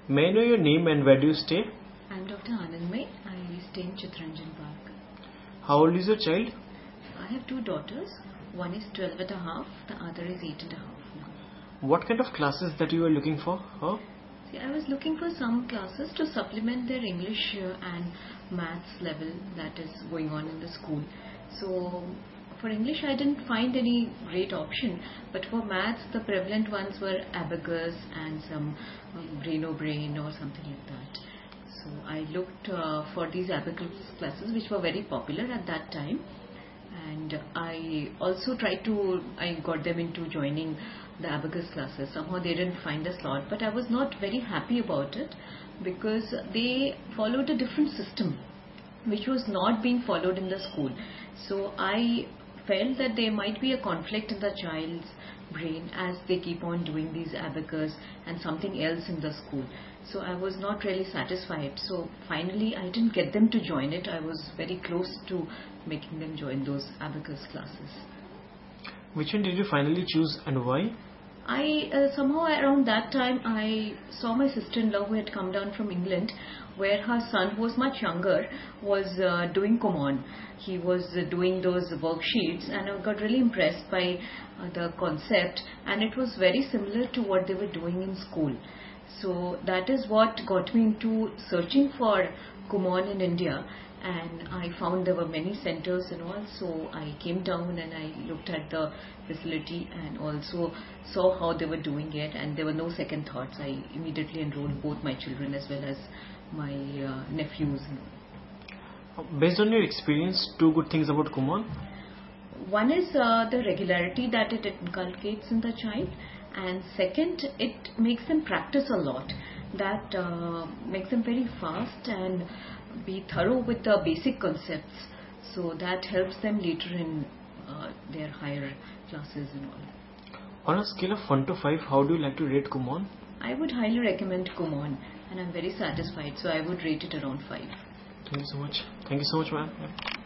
May I know your name and where do you stay? I'm Dr. Anandmay. I stay in Chittaranjan Park. How old is your child? I have two daughters. One is 12 and a half, the other is 8 and a half now. What kind of classes that you were looking for? See, I was looking for some classes to supplement their English and maths level that is going on in the school. So for English I didn't find any great option, but for maths the prevalent ones were Abacus and some Brain or something like that. So I looked for these Abacus classes which were very popular at that time, and I also I got them into joining the Abacus classes. Somehow they didn't find a slot, but I was not very happy about it because they followed a different system which was not being followed in the school. So I felt that there might be a conflict in the child's brain as they keep on doing these Abacus and something else in the school. So I was not really satisfied. So finally I didn't get them to join it. I was very close to making them join those Abacus classes. Which one did you finally choose and why? I somehow around that time I saw my sister-in-law who had come down from England, where her son, who was much younger, was doing Kumon. He was doing those worksheets, and I got really impressed by the concept, and it was very similar to what they were doing in school. So that is what got me into searching for Kumon in India, and I found there were many centers and all. So I came down and I looked at the facility and also saw how they were doing it, and there were no second thoughts. I immediately enrolled both my children as well as my nephews. Based on your experience, two good things about Kumon. One is the regularity that it inculcates in the child, and second, it makes them practice a lot. That makes them very fast and be thorough with the basic concepts. So that helps them later in their higher classes and all. On a scale of 1 to 5, how do you like to rate Kumon? I would highly recommend Kumon, and I'm very satisfied. So I would rate it around 5. Thank you so much. Thank you so much, ma'am.